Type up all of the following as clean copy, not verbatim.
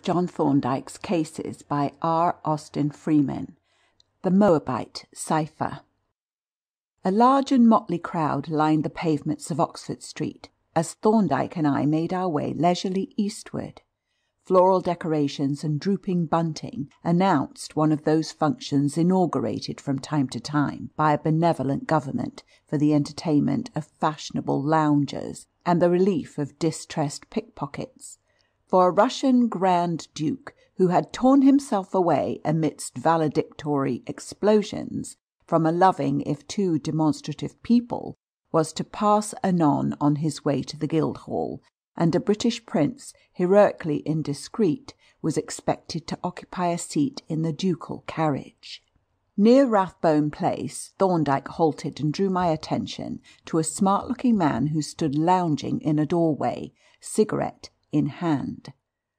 John Thorndyke's Cases by R. Austin Freeman. The Moabite Cipher. A large and motley crowd lined the pavements of Oxford Street as Thorndyke and I made our way leisurely eastward. Floral decorations and drooping bunting announced one of those functions inaugurated from time to time by a benevolent government for the entertainment of fashionable loungers and the relief of distressed pickpockets. For a Russian Grand Duke who had torn himself away amidst valedictory explosions from a loving if too demonstrative people was to pass anon on his way to the Guildhall, and a British prince, heroically indiscreet, was expected to occupy a seat in the ducal carriage. Near Rathbone Place, Thorndyke halted and drew my attention to a smart-looking man who stood lounging in a doorway, cigarette in hand.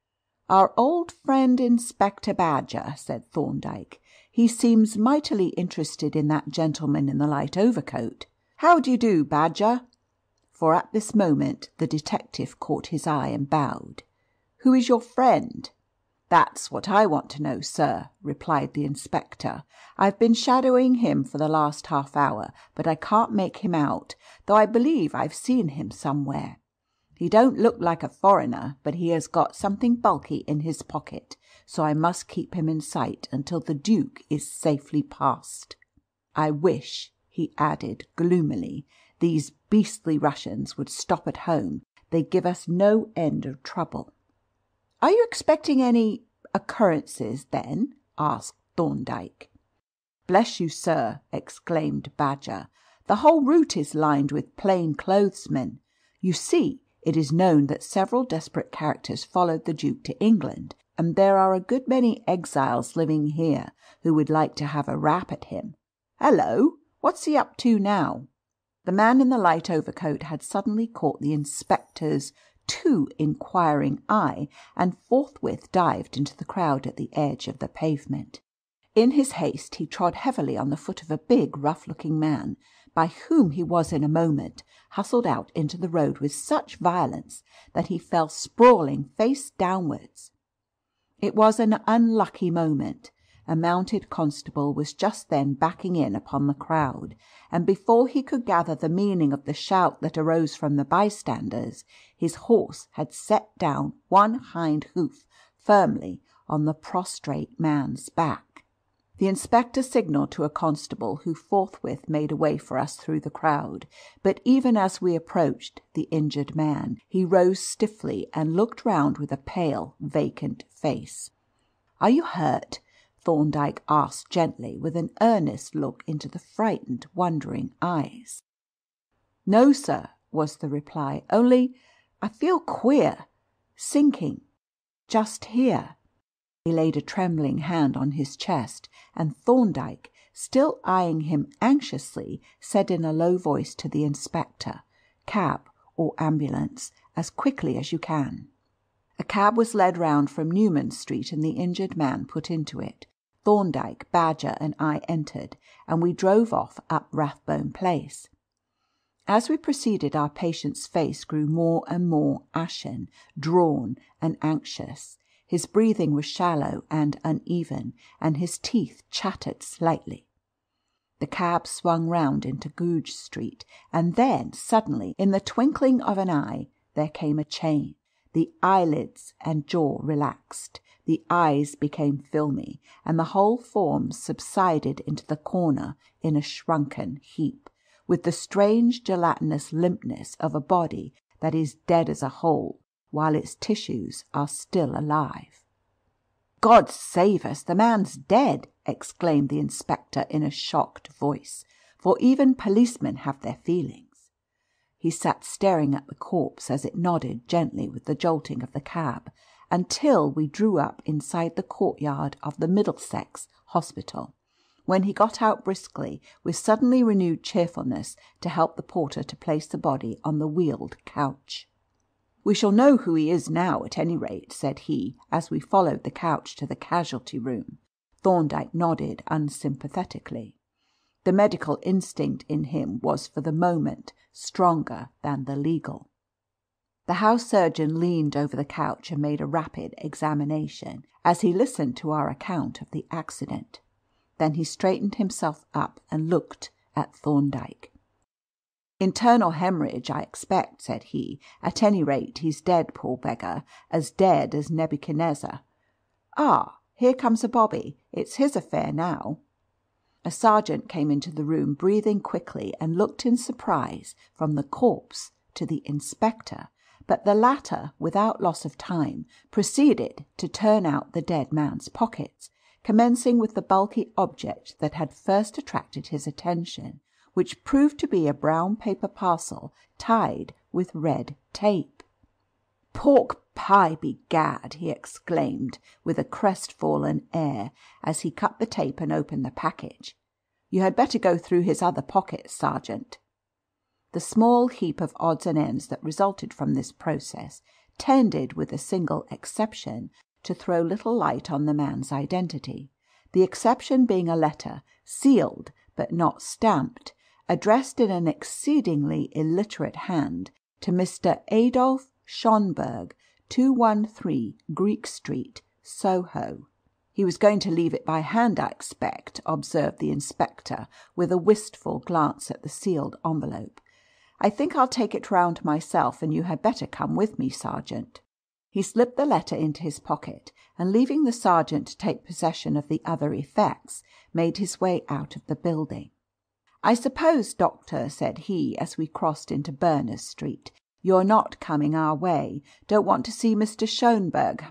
"Our old friend Inspector Badger," said Thorndyke. "He seems mightily interested in that gentleman in the light overcoat. How do you do, Badger?" For at this moment the detective caught his eye and bowed. "Who is your friend?" "That's what I want to know, sir," replied the inspector. "I've been shadowing him for the last half hour, but I can't make him out, though I believe I've seen him somewhere. He don't look like a foreigner, but he has got something bulky in his pocket, so I must keep him in sight until the Duke is safely past. I wish," he added gloomily, "these beastly Russians would stop at home. They give us no end of trouble." "Are you expecting any occurrences, then?" asked Thorndyke. "Bless you, sir," exclaimed Badger, "the whole route is lined with plain-clothesmen. You see, it is known that several desperate characters followed the Duke to England, and there are a good many exiles living here who would like to have a rap at him. Hello! What's he up to now?" The man in the light overcoat had suddenly caught the inspector's too inquiring eye, and forthwith dived into the crowd at the edge of the pavement. In his haste he trod heavily on the foot of a big, rough-looking man, by whom he was in a moment hustled out into the road with such violence that he fell sprawling face downwards. It was an unlucky moment. A mounted constable was just then backing in upon the crowd, and before he could gather the meaning of the shout that arose from the bystanders, his horse had set down one hind hoof firmly on the prostrate man's back. The inspector signalled to a constable, who forthwith made a way for us through the crowd, but even as we approached the injured man, he rose stiffly and looked round with a pale, vacant face. "Are you hurt?" Thorndyke asked gently, with an earnest look into the frightened, wondering eyes. "No, sir," was the reply. "Only I feel queer. Sinking. Just here." He laid a trembling hand on his chest, and Thorndyke, still eyeing him anxiously, said in a low voice to the inspector, "Cab or ambulance, as quickly as you can." A cab was led round from Newman Street, and the injured man put into it. Thorndyke, Badger, and I entered, and we drove off up Rathbone Place. As we proceeded, our patient's face grew more and more ashen, drawn, and anxious. His breathing was shallow and uneven, and his teeth chattered slightly. The cab swung round into Goodge Street, and then, suddenly, in the twinkling of an eye, there came a change. The eyelids and jaw relaxed, the eyes became filmy, and the whole form subsided into the corner in a shrunken heap, with the strange gelatinous limpness of a body that is dead as a whole, while its tissues are still alive. "God save us, the man's dead!" exclaimed the inspector in a shocked voice, for even policemen have their feelings. He sat staring at the corpse as it nodded gently with the jolting of the cab, until we drew up inside the courtyard of the Middlesex Hospital, when he got out briskly, with suddenly renewed cheerfulness, to help the porter to place the body on the wheeled couch. "We shall know who he is now, at any rate," said he, as we followed the couch to the casualty room. Thorndyke nodded unsympathetically. The medical instinct in him was for the moment stronger than the legal. The house surgeon leaned over the couch and made a rapid examination as he listened to our account of the accident. Then he straightened himself up and looked at Thorndyke. "Internal hemorrhage, I expect," said he. "At any rate, he's dead, poor beggar, as dead as Nebuchadnezzar. Ah, here comes a bobby. It's his affair now." A sergeant came into the room, breathing quickly, and looked in surprise from the corpse to the inspector, but the latter, without loss of time, proceeded to turn out the dead man's pockets, commencing with the bulky object that had first attracted his attention, which proved to be a brown paper parcel tied with red tape. "Pork pie, begad!" he exclaimed with a crestfallen air as he cut the tape and opened the package. "You had better go through his other pockets, Sergeant." The small heap of odds and ends that resulted from this process tended, with a single exception, to throw little light on the man's identity, the exception being a letter, sealed but not stamped, addressed in an exceedingly illiterate hand to Mr. Adolf Schonberg, 213 Greek Street, Soho. "He was going to leave it by hand, I expect," observed the inspector, with a wistful glance at the sealed envelope. "I think I'll take it round myself, and you had better come with me, Sergeant." He slipped the letter into his pocket, and leaving the sergeant to take possession of the other effects, made his way out of the building. "I suppose, Doctor," said he, as we crossed into Berners Street, "you're not coming our way. Don't want to see Mr. Schonberg,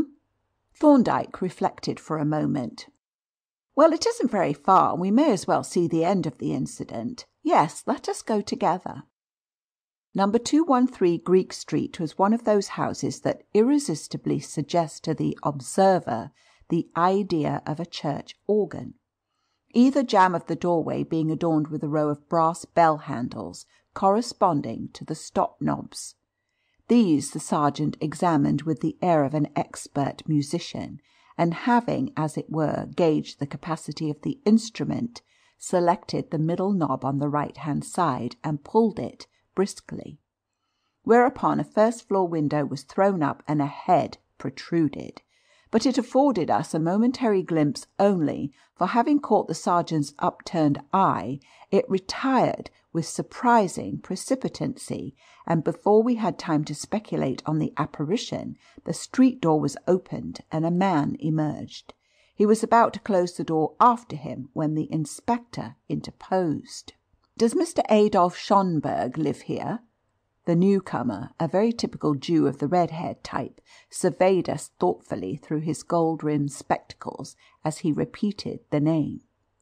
Thorndyke reflected for a moment. "Well, it isn't very far, and we may as well see the end of the incident. Yes, let us go together." Number 213 Greek Street was one of those houses that irresistibly suggest to the observer the idea of a church organ, either jamb of the doorway being adorned with a row of brass bell handles corresponding to the stop knobs. These the sergeant examined with the air of an expert musician, and having, as it were, gauged the capacity of the instrument, selected the middle knob on the right-hand side and pulled it briskly, whereupon a first-floor window was thrown up and a head protruded. But it afforded us a momentary glimpse only, for having caught the sergeant's upturned eye, it retired with surprising precipitancy, and before we had time to speculate on the apparition, the street door was opened and a man emerged. He was about to close the door after him when the inspector interposed. "Does Mr. Adolf Schonberg live here?" The newcomer, a very typical Jew of the red-haired type, surveyed us thoughtfully through his gold-rimmed spectacles as he repeated the name.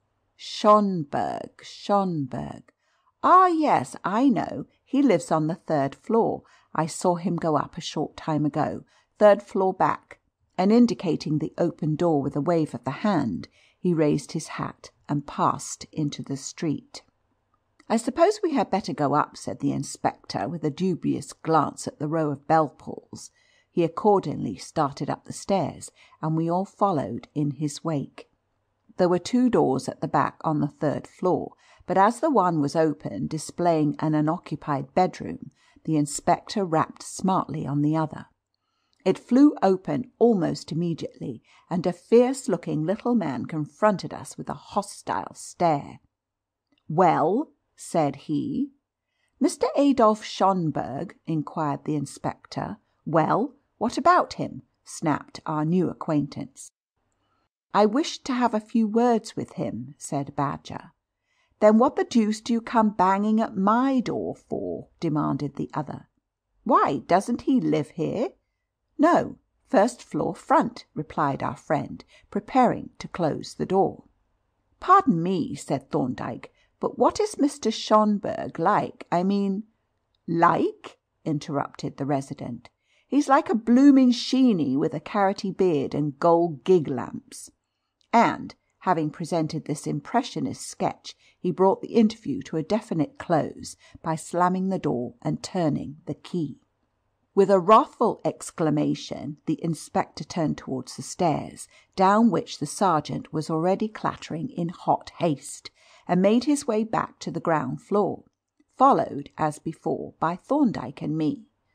Schonberg. Ah, yes, I know. He lives on the 3rd floor. I saw him go up a short time ago. 3rd floor back." And indicating the open door with a wave of the hand, he raised his hat and passed into the street. "I suppose we had better go up," said the inspector, with a dubious glance at the row of bell-pulls. He accordingly started up the stairs, and we all followed in his wake. There were 2 doors at the back on the 3rd floor, but as the one was open, displaying an unoccupied bedroom, the inspector rapped smartly on the other. It flew open almost immediately, and a fierce-looking little man confronted us with a hostile stare. "Well?" said he. "Mr. Adolf Schonberg?" inquired the inspector. "Well, what about him?" snapped our new acquaintance. "I wished to have a few words with him," said Badger. "Then what the deuce do you come banging at my door for?" demanded the other. "Why, doesn't he live here?" "No, 1st floor front," replied our friend, preparing to close the door. "Pardon me," said Thorndyke, "but what is Mr. Schonberg like? I mean—" "Like?" interrupted the resident. "He's like a blooming sheeny with a carroty beard and gold gig lamps." And, having presented this impressionist sketch, he brought the interview to a definite close by slamming the door and turning the key. With a wrathful exclamation, the inspector turned towards the stairs, down which the sergeant was already clattering in hot haste, and made his way back to the ground floor, followed, as before, by Thorndyke and me.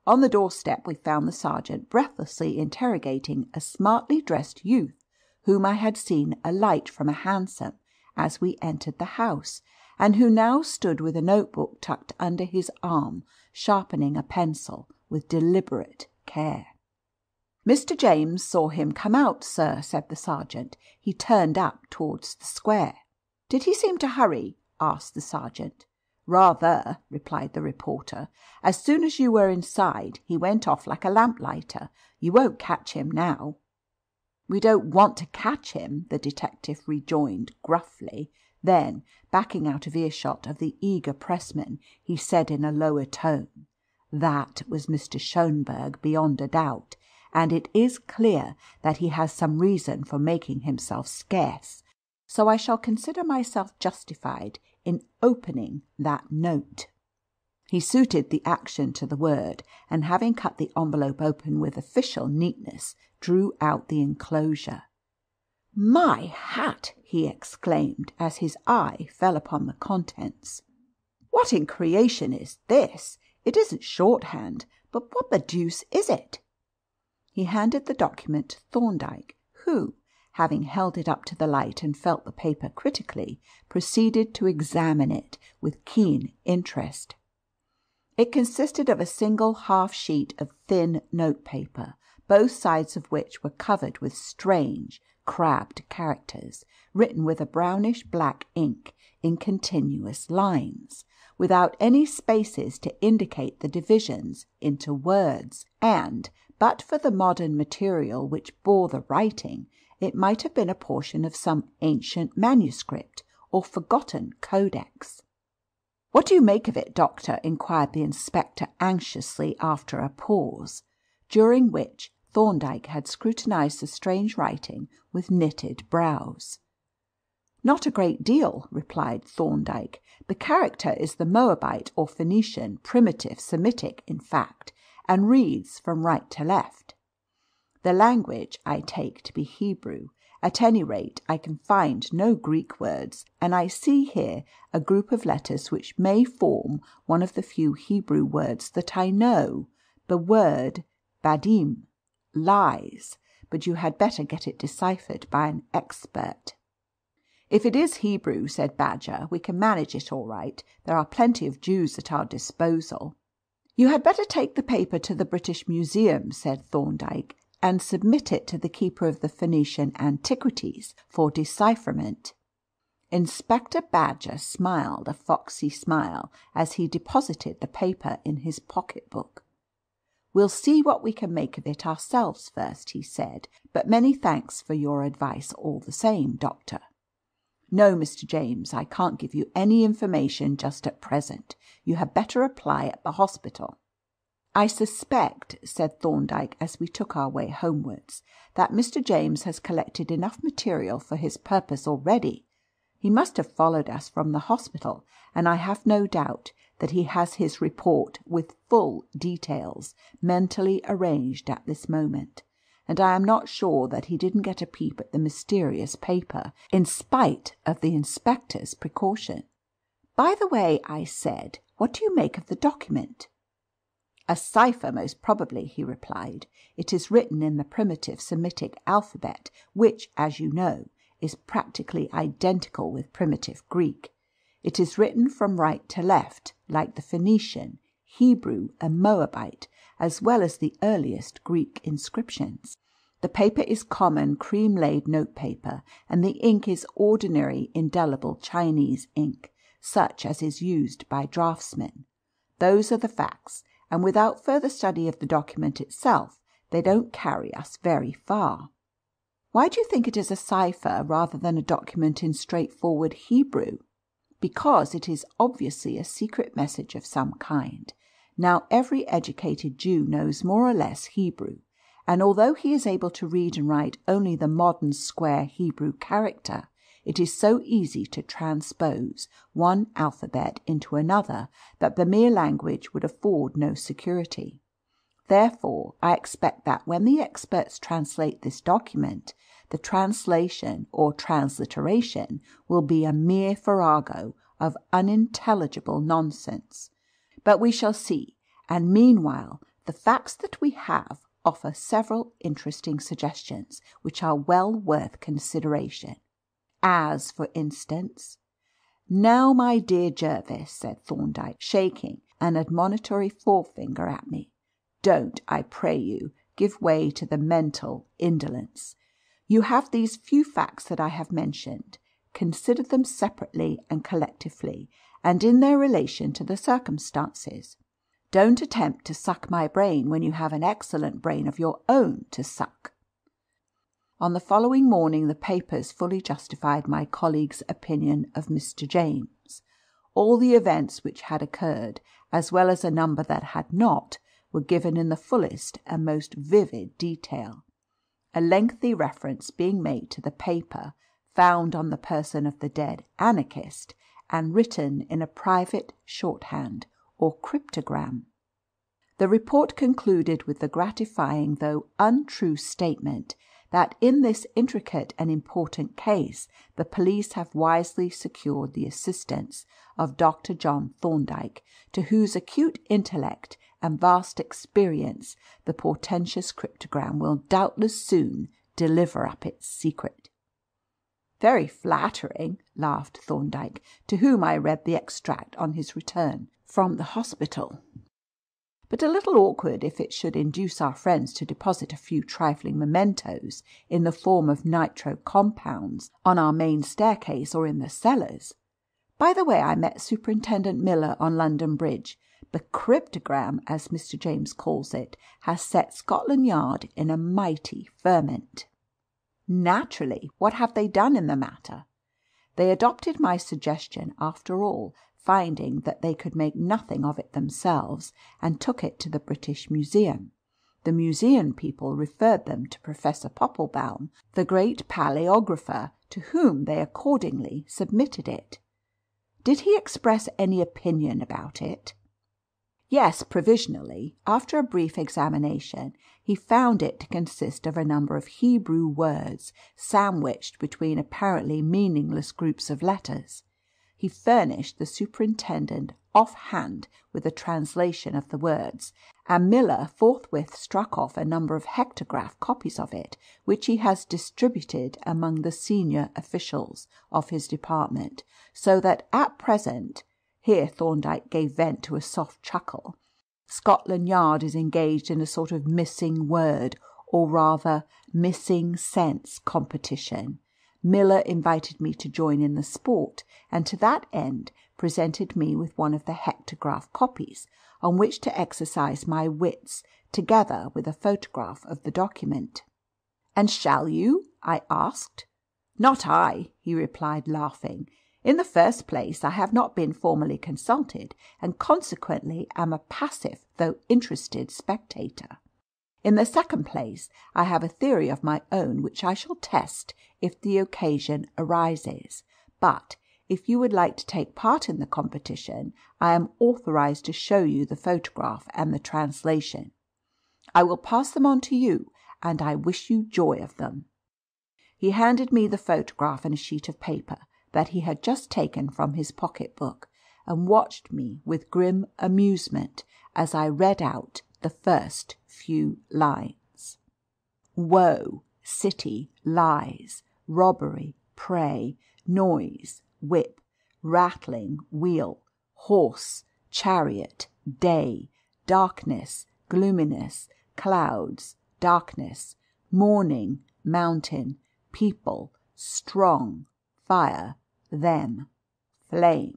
On the doorstep we found the sergeant breathlessly interrogating a smartly dressed youth whom I had seen alight from a hansom as we entered the house, and who now stood with a notebook tucked under his arm, sharpening a pencil with deliberate care. "Mr. James saw him come out, sir," said the sergeant. "He turned up towards the square." "Did he seem to hurry?" asked the sergeant. "Rather," replied the reporter. "As soon as you were inside, he went off like a lamplighter. You won't catch him now." "We don't want to catch him," the detective rejoined gruffly. Then, backing out of earshot of the eager pressman, he said in a lower tone, "That was Mr. Schönberg beyond a doubt, and it is clear that he has some reason for making himself scarce, so I shall consider myself justified in opening that note." He suited the action to the word, and having cut the envelope open with official neatness, drew out the enclosure. "My hat!" he exclaimed, as his eye fell upon the contents. "What in creation is this? It isn't shorthand, but what the deuce is it?" He handed the document to Thorndyke, who, having held it up to the light and felt the paper critically, proceeded to examine it with keen interest. It consisted of a single half sheet of thin notepaper, both sides of which were covered with strange, crabbed characters, written with a brownish-black ink in continuous lines, without any spaces to indicate the divisions into words, and, but for the modern material which bore the writing, it might have been a portion of some ancient manuscript or forgotten codex. "What do you make of it, Doctor?" inquired the inspector anxiously after a pause, during which Thorndyke had scrutinized the strange writing with knitted brows. "Not a great deal," replied Thorndyke. "The character is the Moabite or Phoenician, primitive Semitic, in fact, and reads from right to left. The language I take to be Hebrew. At any rate, I can find no Greek words, and I see here a group of letters which may form one of the few Hebrew words that I know, the word badim, lies, but you had better get it deciphered by an expert." "If it is Hebrew," said Badger, "we can manage it all right. There are plenty of Jews at our disposal." "You had better take the paper to the British Museum," said Thorndyke, "and submit it to the keeper of the Phoenician Antiquities for decipherment." Inspector Badger smiled a foxy smile as he deposited the paper in his pocket-book. "We'll see what we can make of it ourselves first," he said, "but many thanks for your advice all the same, Doctor." "No, Mr. James, I can't give you any information just at present. You had better apply at the hospital." "I suspect," said Thorndyke as we took our way homewards, "that Mr. James has collected enough material for his purpose already. He must have followed us from the hospital, and I have no doubt that he has his report with full details mentally arranged at this moment, and I am not sure that he didn't get a peep at the mysterious paper, in spite of the inspector's precaution." "By the way," I said, "what do you make of the document?" "A cipher, most probably," he replied. "It is written in the primitive Semitic alphabet, which, as you know, is practically identical with primitive Greek. It is written from right to left, like the Phoenician, Hebrew, and Moabite, as well as the earliest Greek inscriptions. The paper is common cream-laid notepaper, and the ink is ordinary indelible Chinese ink, such as is used by draftsmen. Those are the facts, and without further study of the document itself, they don't carry us very far." "Why do you think it is a cipher rather than a document in straightforward Hebrew?" "Because it is obviously a secret message of some kind. Now, every educated Jew knows more or less Hebrew, and although he is able to read and write only the modern square Hebrew character, it is so easy to transpose one alphabet into another that the mere language would afford no security. Therefore, I expect that when the experts translate this document, the translation or transliteration will be a mere farrago of unintelligible nonsense. But we shall see, and meanwhile The facts that we have offer several interesting suggestions which are well worth consideration. As, for instance, "Now, my dear Jervis," said Thorndyke, shaking an admonitory forefinger at me, "don't, I pray you, give way to the mental indolence. You have these few facts that I have mentioned. Consider them separately and collectively, and in their relation to the circumstances. Don't attempt to suck my brain when you have an excellent brain of your own to suck." On the following morning the papers fully justified my colleague's opinion of Mr. James. All the events which had occurred, as well as a number that had not, were given in the fullest and most vivid detail, a lengthy reference being made to the paper found on the person of the dead anarchist and written in a private shorthand or cryptogram. The report concluded with the gratifying though untrue statement that in this intricate and important case the police have wisely secured the assistance of Dr. John Thorndyke, to whose acute intellect and vast experience the portentous cryptogram will doubtless soon deliver up its secret. "Very flattering," laughed Thorndyke, to whom I read the extract on his return from the hospital. "But a little awkward if it should induce our friends to deposit a few trifling mementos in the form of nitro compounds on our main staircase or in the cellars. By the way, I met Superintendent Miller on London Bridge. The cryptogram, as Mr. James calls it, has set Scotland Yard in a mighty ferment." "Naturally. What have they done in the matter?" "They adopted my suggestion after all, finding that they could make nothing of it themselves, and took it to the British Museum. The museum people referred them to Professor Poppelbaum, the great paleographer, to whom they accordingly submitted it." "Did he express any opinion about it?" "Yes, provisionally. After a brief examination, he found it to consist of a number of Hebrew words sandwiched between apparently meaningless groups of letters. He furnished the superintendent off-hand with a translation of the words, and Miller forthwith struck off a number of hectograph copies of it, which he has distributed among the senior officials of his department, so that at present," here Thorndyke gave vent to a soft chuckle, "Scotland Yard is engaged in a sort of missing word, or rather missing sense competition. Miller invited me to join in the sport, and to that end presented me with one of the hectograph copies, on which to exercise my wits, together with a photograph of the document." "And shall you?" I asked. "Not I," he replied, laughing. "In the first place, I have not been formally consulted, and consequently am a passive though interested spectator. In the second place, I have a theory of my own which I shall test if the occasion arises. But if you would like to take part in the competition, I am authorized to show you the photograph and the translation. I will pass them on to you, and I wish you joy of them." He handed me the photograph and a sheet of paper that he had just taken from his pocket-book, and watched me with grim amusement as I read out the first few lines. "Woe, city, lies, robbery, prey, noise, whip, rattling, wheel, horse, chariot, day, darkness, gloominess, clouds, darkness, morning, mountain, people, strong, fire, them, flame."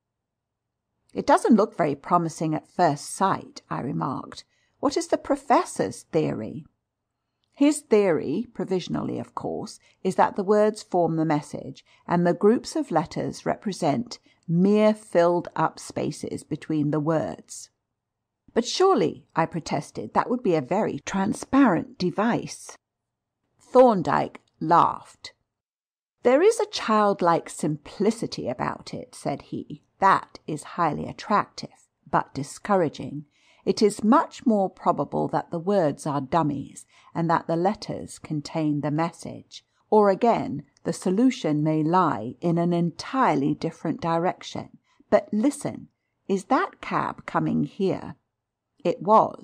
"It doesn't look very promising at first sight," I remarked. "What is the Professor's theory?" "His theory, provisionally of course, is that the words form the message, and the groups of letters represent mere filled-up spaces between the words." "But surely," I protested, "that would be a very transparent device." Thorndyke laughed. "There is a childlike simplicity about it," said he. "That is highly attractive, but discouraging. It is much more probable that the words are dummies, and that the letters contain the message. Or again, the solution may lie in an entirely different direction. But listen, is that cab coming here?" It was.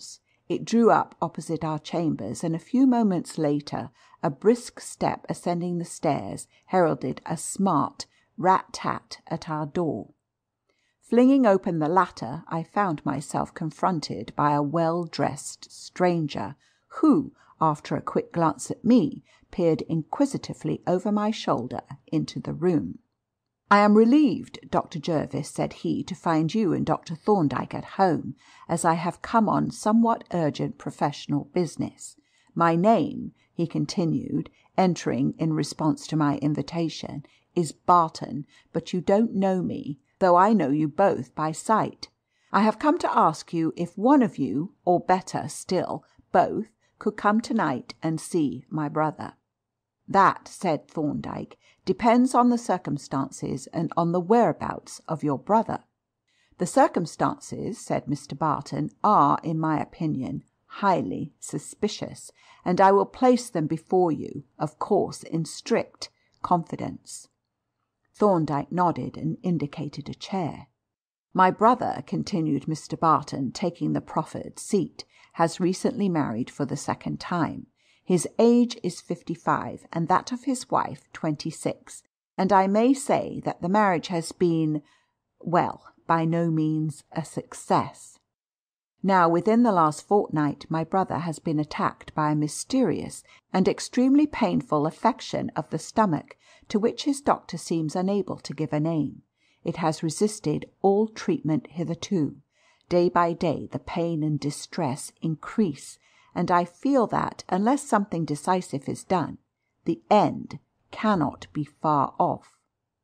It drew up opposite our chambers, and a few moments later a brisk step ascending the stairs heralded a smart rat-tat at our door. Flinging open the latter, I found myself confronted by a well-dressed stranger who, after a quick glance at me, peered inquisitively over my shoulder into the room. "I am relieved, Dr. Jervis," said he, "to find you and Dr. Thorndyke at home, as I have come on somewhat urgent professional business. My name," he continued, entering in response to my invitation, "is Barton, but you don't know me, though I know you both by sight. I have come to ask you if one of you, or better still, both, could come tonight and see my brother." "That," said Thorndyke, "depends on the circumstances and on the whereabouts of your brother." "The circumstances," said Mr. Barton, "are, in my opinion, highly suspicious, and I will place them before you, of course, in strict confidence." Thorndyke nodded and indicated a chair. "My brother," continued Mr. Barton, taking the proffered seat, "has recently married for the second time. His age is 55, and that of his wife 26, and I may say that the marriage has been, well, by no means a success. Now, within the last fortnight, my brother has been attacked by a mysterious and extremely painful affection of the stomach, to which his doctor seems unable to give a name. It has resisted all treatment hitherto. Day by day the pain and distress increase, and I feel that, unless something decisive is done, the end cannot be far off."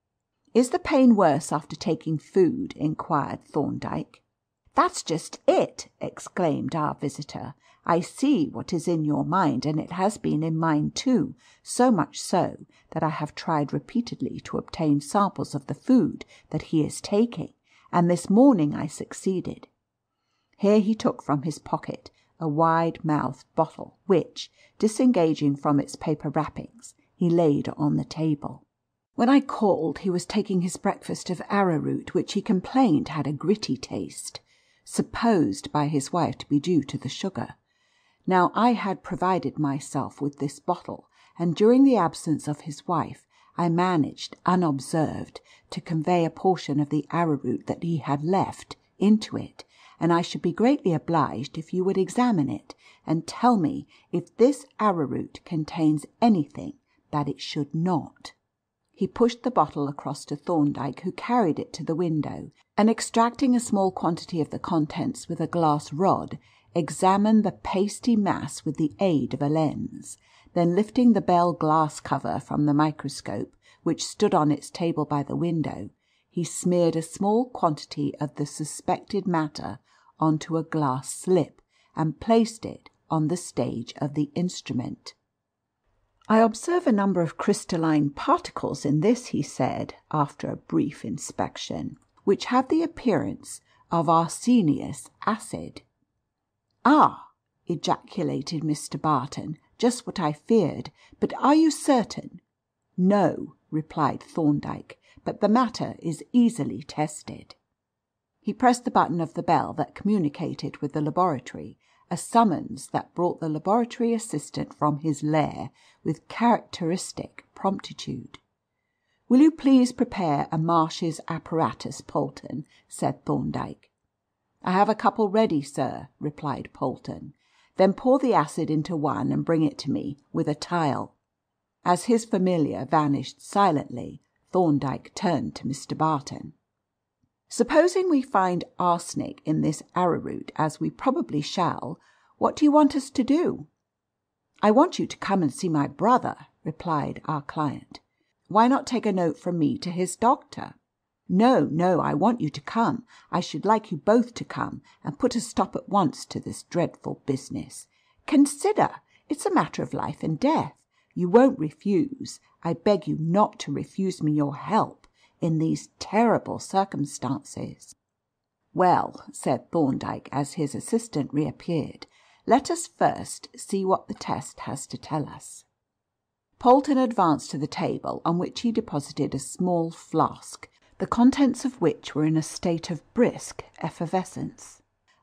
"Is the pain worse after taking food?" inquired Thorndyke. "That's just it!" exclaimed our visitor. "I see what is in your mind, and it has been in mine too, so much so that I have tried repeatedly to obtain samples of the food that he is taking, and this morning I succeeded." Here he took from his pocket a wide-mouthed bottle, which, disengaging from its paper wrappings, he laid on the table. "When I called, he was taking his breakfast of arrowroot, which he complained had a gritty taste, supposed by his wife to be due to the sugar. Now I had provided myself with this bottle, and during the absence of his wife I managed, unobserved, to convey a portion of the arrowroot that he had left into it, and I should be greatly obliged if you would examine it and tell me if this arrowroot contains anything that it should not." He pushed the bottle across to Thorndyke, who carried it to the window, and extracting a small quantity of the contents with a glass rod, examined the pasty mass with the aid of a lens. Then, lifting the bell glass cover from the microscope, which stood on its table by the window, he smeared a small quantity of the suspected matter onto a glass slip, and placed it on the stage of the instrument. "I observe a number of crystalline particles in this," he said, after a brief inspection, "which have the appearance of arsenious acid." "Ah!" ejaculated Mr. Barton, "just what I feared. But are you certain?" "No," replied Thorndyke, "but the matter is easily tested." He pressed the button of the bell that communicated with the laboratory, a summons that brought the laboratory assistant from his lair with characteristic promptitude. "Will you please prepare a Marsh's apparatus, Polton?" said Thorndyke. "I have a couple ready, sir," replied Polton. "Then pour the acid into one and bring it to me, with a tile." As his familiar vanished silently, Thorndyke turned to Mr. Barton. "Supposing we find arsenic in this arrowroot, as we probably shall, what do you want us to do?" "I want you to come and see my brother," replied our client. "Why not take a note from me to his doctor?" "No, no, I want you to come. I should like you both to come, and put a stop at once to this dreadful business. Consider, it's a matter of life and death. You won't refuse. I beg you not to refuse me your help in these terrible circumstances." "Well," said Thorndyke, as his assistant reappeared, "let us first see what the test has to tell us." Polton advanced to the table, on which he deposited a small flask, the contents of which were in a state of brisk effervescence.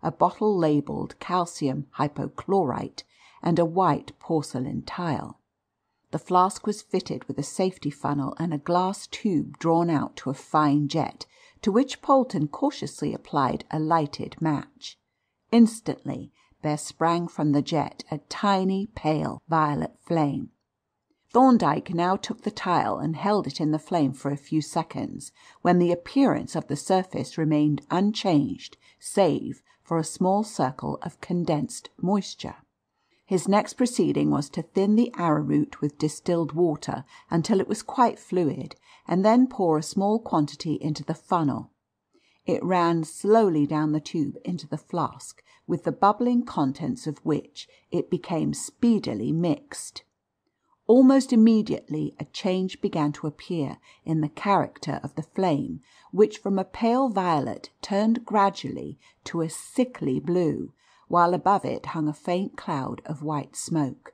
a bottle labelled calcium hypochlorite, and a white porcelain tile. The flask was fitted with a safety funnel and a glass tube drawn out to a fine jet, to which Polton cautiously applied a lighted match. Instantly there sprang from the jet a tiny, pale violet flame. Thorndyke now took the tile and held it in the flame for a few seconds, when the appearance of the surface remained unchanged, save for a small circle of condensed moisture. His next proceeding was to thin the arrowroot with distilled water until it was quite fluid, and then pour a small quantity into the funnel. It ran slowly down the tube into the flask, with the bubbling contents of which it became speedily mixed. Almost immediately a change began to appear in the character of the flame, which from a pale violet turned gradually to a sickly blue, while above it hung a faint cloud of white smoke.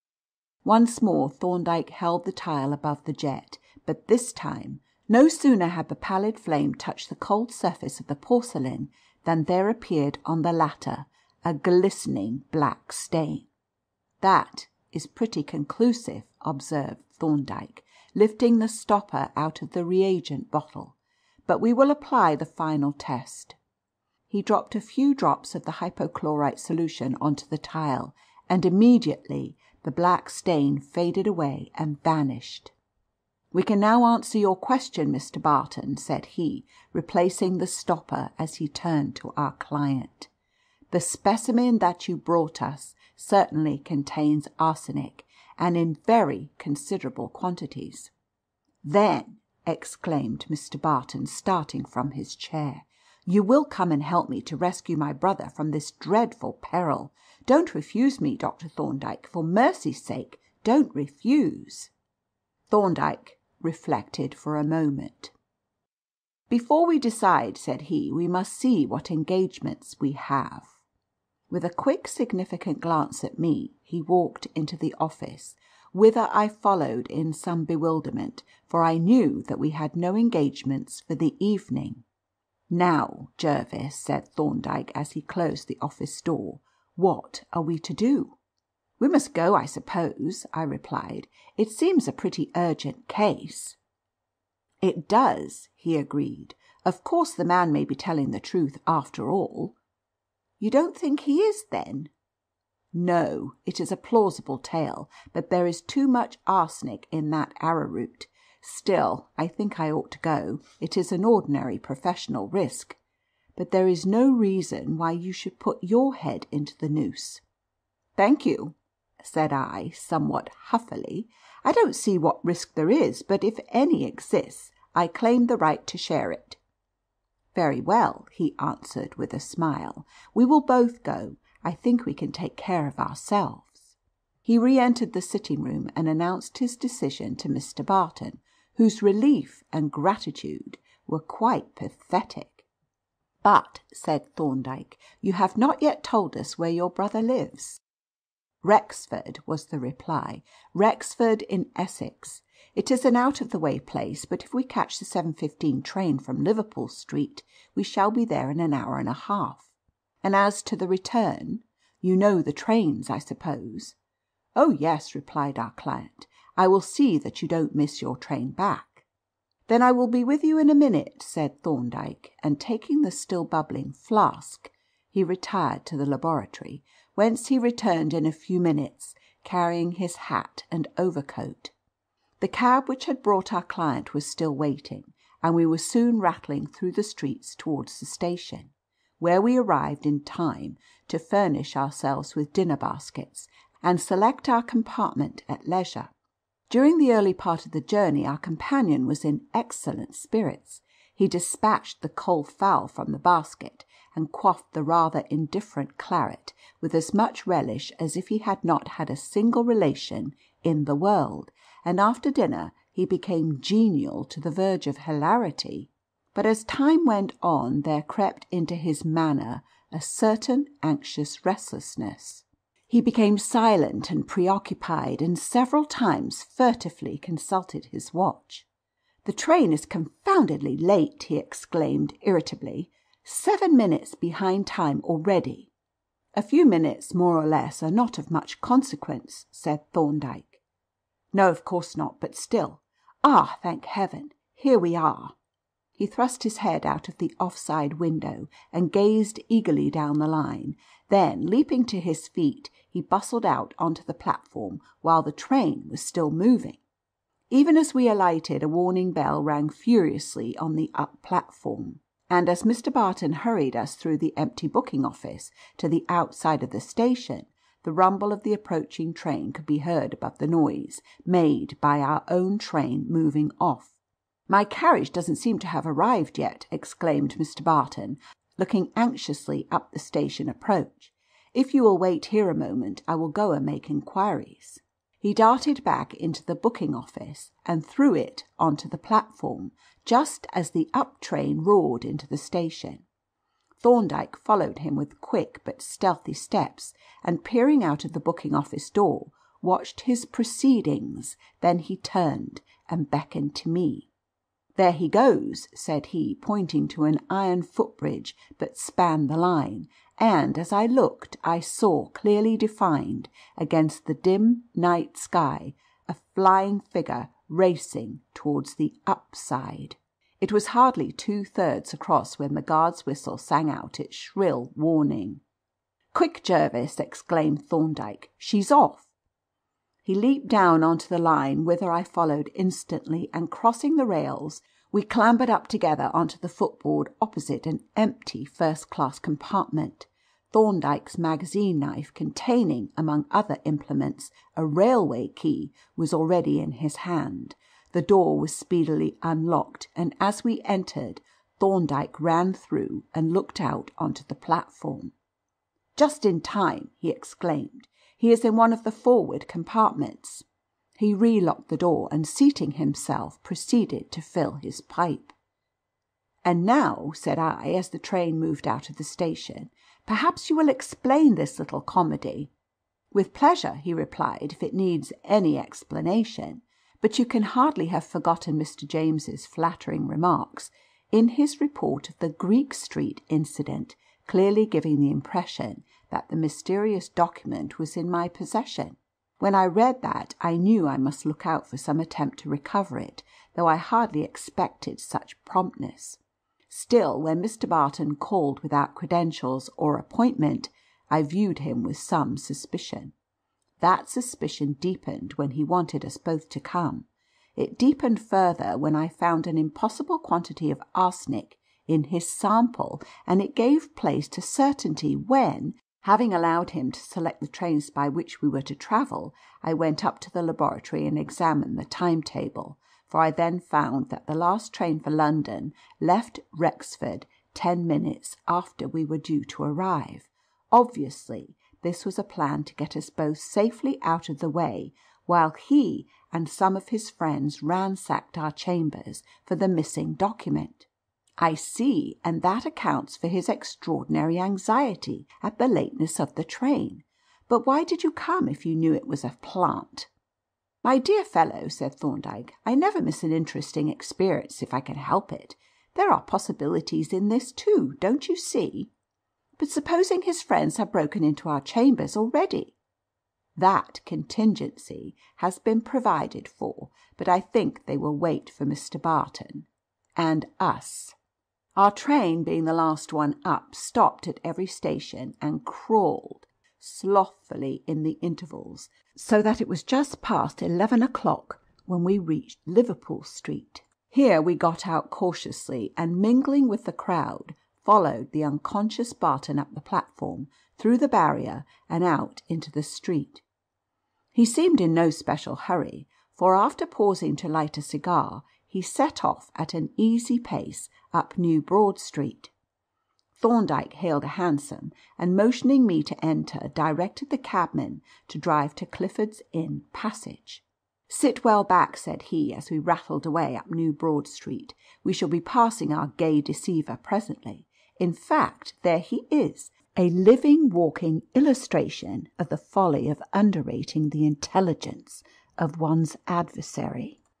Once more Thorndyke held the tile above the jet, but this time no sooner had the pallid flame touched the cold surface of the porcelain than there appeared on the latter a glistening black stain. "That is pretty conclusive," observed Thorndyke, lifting the stopper out of the reagent bottle, "but we will apply the final test." He dropped a few drops of the hypochlorite solution onto the tile, and immediately the black stain faded away and vanished. "We can now answer your question, Mr. Barton," said he, replacing the stopper as he turned to our client. "The specimen that you brought us certainly contains arsenic, and in very considerable quantities." "Then," exclaimed Mr. Barton, starting from his chair, "you will come and help me to rescue my brother from this dreadful peril. Don't refuse me, Dr. Thorndyke. For mercy's sake, don't refuse." Thorndyke reflected for a moment. "Before we decide," said he, "we must see what engagements we have." With a quick, significant glance at me, he walked into the office, whither I followed in some bewilderment, for I knew that we had no engagements for the evening. "Now, Jervis," said Thorndyke as he closed the office door, "what are we to do?" "We must go, I suppose," I replied. "It seems a pretty urgent case." "It does," he agreed. "Of course the man may be telling the truth after all." "You don't think he is, then?" "No, it is a plausible tale, but there is too much arsenic in that arrowroot. Still, I think I ought to go. It is an ordinary professional risk. But there is no reason why you should put your head into the noose." "Thank you," said I, somewhat huffily. "I don't see what risk there is, but if any exists, I claim the right to share it." "Very well," he answered with a smile. "We will both go. I think we can take care of ourselves." He re-entered the sitting-room and announced his decision to Mr. Barton, whose relief and gratitude were quite pathetic. "But," said Thorndyke, "you have not yet told us where your brother lives." "Rexford," was the reply. "Rexford in Essex. It is an out-of-the-way place, but if we catch the 7:15 train from Liverpool Street, we shall be there in an hour and a half. And as to the return, you know the trains, I suppose?" "Oh, yes," replied our client. "I will see that you don't miss your train back." "Then I will be with you in a minute," said Thorndyke, and taking the still bubbling flask, he retired to the laboratory, whence he returned in a few minutes, carrying his hat and overcoat. The cab which had brought our client was still waiting, and we were soon rattling through the streets towards the station, where we arrived in time to furnish ourselves with dinner baskets and select our compartment at leisure. During the early part of the journey our companion was in excellent spirits. He dispatched the cold fowl from the basket and quaffed the rather indifferent claret with as much relish as if he had not had a single relation in the world, and after dinner he became genial to the verge of hilarity. But as time went on there crept into his manner a certain anxious restlessness. He became silent and preoccupied, and several times furtively consulted his watch. "The train is confoundedly late," he exclaimed irritably. 7 minutes behind time already." "A few minutes, more or less, are not of much consequence," said Thorndyke. "No, of course not, but still. Ah, thank heaven, here we are." He thrust his head out of the offside window and gazed eagerly down the line. Then, leaping to his feet, he bustled out onto the platform while the train was still moving. Even as we alighted, a warning bell rang furiously on the up platform, and as Mr. Barton hurried us through the empty booking office to the outside of the station, the rumble of the approaching train could be heard above the noise made by our own train moving off. "My carriage doesn't seem to have arrived yet," exclaimed Mr. Barton, looking anxiously up the station approach. "If you will wait here a moment, I will go and make inquiries." He darted back into the booking office and through it onto the platform, just as the up train roared into the station. Thorndyke followed him with quick but stealthy steps, and peering out of the booking office door, watched his proceedings. Then he turned and beckoned to me. "There he goes," said he, pointing to an iron footbridge that spanned the line, and as I looked I saw clearly defined against the dim night sky a flying figure racing towards the upside. It was hardly 2/3 across when the guard's whistle sang out its shrill warning. "Quick, Jervis!" exclaimed Thorndyke. "She's off!" He leaped down onto the line, whither I followed instantly, and crossing the rails, we clambered up together onto the footboard opposite an empty first-class compartment. Thorndyke's magazine knife, containing, among other implements, a railway key, was already in his hand. The door was speedily unlocked, and as we entered, Thorndyke ran through and looked out onto the platform. "Just in time!" he exclaimed. "He is in one of the forward compartments." He relocked the door and, seating himself, proceeded to fill his pipe. "And now," said I, as the train moved out of the station, "perhaps you will explain this little comedy." "With pleasure," he replied, "if it needs any explanation. But you can hardly have forgotten Mr. James's flattering remarks in his report of the Greek Street incident, clearly giving the impression that the mysterious document was in my possession. When I read that, I knew I must look out for some attempt to recover it, though I hardly expected such promptness. Still, when Mr. Barton called without credentials or appointment, I viewed him with some suspicion. That suspicion deepened when he wanted us both to come. It deepened further when I found an impossible quantity of arsenic in his sample, and it gave place to certainty when, having allowed him to select the trains by which we were to travel, I went up to the laboratory and examined the timetable, for I then found that the last train for London left Rexford 10 minutes after we were due to arrive. Obviously, this was a plan to get us both safely out of the way, while he and some of his friends ransacked our chambers for the missing document. "I see, and that accounts for his extraordinary anxiety at the lateness of the train. But why did you come if you knew it was a plant?" "My dear fellow," said Thorndyke, "I never miss an interesting experience if I can help it. There are possibilities in this too, don't you see?" "But supposing his friends have broken into our chambers already?" "That contingency has been provided for, but I think they will wait for Mr. Barton and us." Our train, being the last one up, stopped at every station and crawled slothfully in the intervals, so that it was just past 11 o'clock when we reached Liverpool Street. Here we got out cautiously, and mingling with the crowd, followed the unconscious Barton up the platform, through the barrier, and out into the street. He seemed in no special hurry, for after pausing to light a cigar, he set off at an easy pace up New Broad Street. Thorndyke hailed a hansom, and motioning me to enter, directed the cabman to drive to Clifford's Inn Passage. "Sit well back," said he, as we rattled away up New Broad Street. "We shall be passing our gay deceiver presently. In fact, there he is, a living, walking illustration of the folly of underrating the intelligence of one's adversary."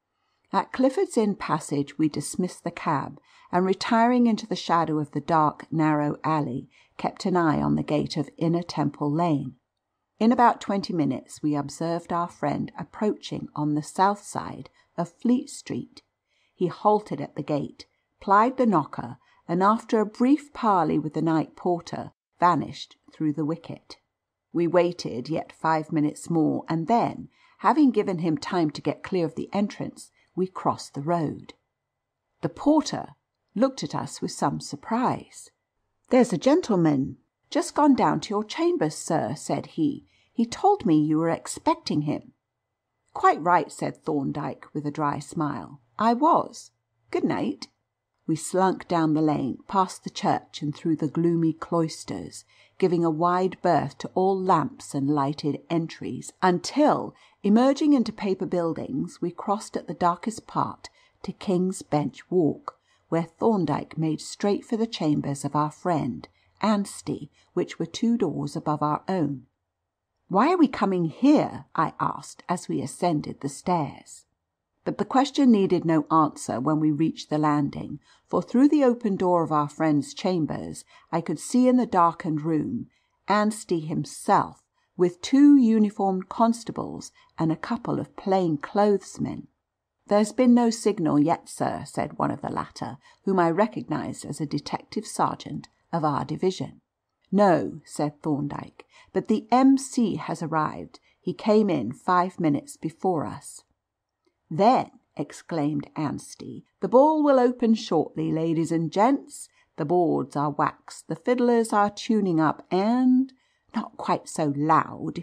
At Clifford's Inn passage we dismissed the cab, and retiring into the shadow of the dark, narrow alley, kept an eye on the gate of Inner Temple Lane. In about 20 minutes we observed our friend approaching on the south side of Fleet Street. He halted at the gate, plied the knocker, and after a brief parley with the night porter, vanished through the wicket. We waited yet 5 minutes more, and then, having given him time to get clear of the entrance, we crossed the road. The porter looked at us with some surprise. "There's a gentleman just gone down to your chambers, sir," said he. "He told me you were expecting him." "Quite right," said Thorndyke, with a dry smile. "I was. Good night." We slunk down the lane, past the church and through the gloomy cloisters, giving a wide berth to all lamps and lighted entries, until, emerging into Paper Buildings, we crossed at the darkest part to King's Bench Walk, where Thorndyke made straight for the chambers of our friend Anstey, which were 2 doors above our own. "Why are we coming here?" I asked as we ascended the stairs. But the question needed no answer when we reached the landing, for through the open door of our friend's chambers I could see in the darkened room Anstey himself, with 2 uniformed constables and a couple of plain clothesmen. "There's been no signal yet, sir," said one of the latter, whom I recognised as a detective sergeant of our division. "No," said Thorndyke, "but the M.C. has arrived. He came in 5 minutes before us." "Then," exclaimed Anstey, "the ball will open shortly, ladies and gents. The boards are waxed, the fiddlers are tuning up, and not quite so loud,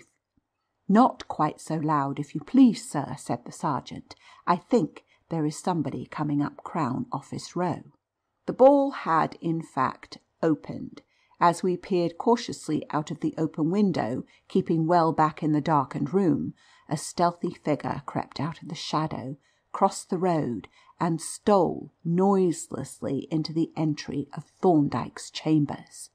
if you please, sir," said the sergeant. "I think there is somebody coming up Crown Office Row." The ball had, in fact, opened. As we peered cautiously out of the open window, keeping well back in the darkened room, a stealthy figure crept out of the shadow, crossed the road, and stole noiselessly into the entry of Thorndyke's chambers.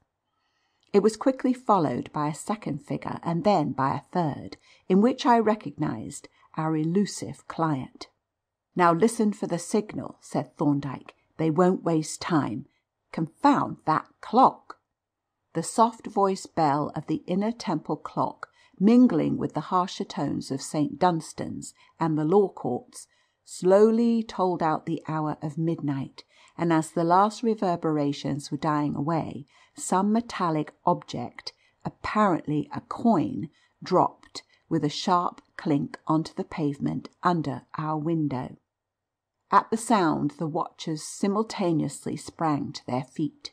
It was quickly followed by a second figure, and then by a third, in which I recognised our elusive client. "Now listen for the signal," said Thorndyke. "They won't waste time. Confound that clock!" The soft-voiced bell of the Inner Temple clock, mingling with the harsher tones of St. Dunstan's and the Law Courts, slowly tolled out the hour of midnight, and as the last reverberations were dying away, some metallic object, apparently a coin, dropped with a sharp clink onto the pavement under our window. At the sound the watchers simultaneously sprang to their feet.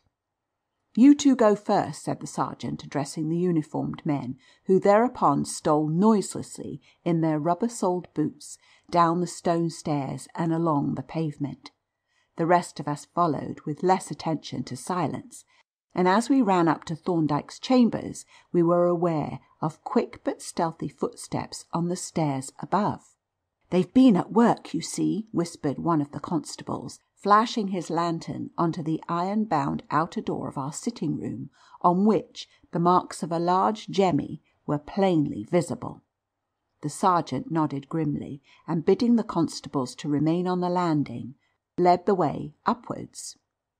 "You 2 go first," said the sergeant, addressing the uniformed men, who thereupon stole noiselessly in their rubber-soled boots down the stone stairs and along the pavement. The rest of us followed with less attention to silence, and as we ran up to Thorndyke's chambers we were aware of quick but stealthy footsteps on the stairs above. "They've been at work, you see," whispered one of the constables, flashing his lantern onto the iron-bound outer door of our sitting-room, on which the marks of a large jemmy were plainly visible. The sergeant nodded grimly, and bidding the constables to remain on the landing, led the way upwards.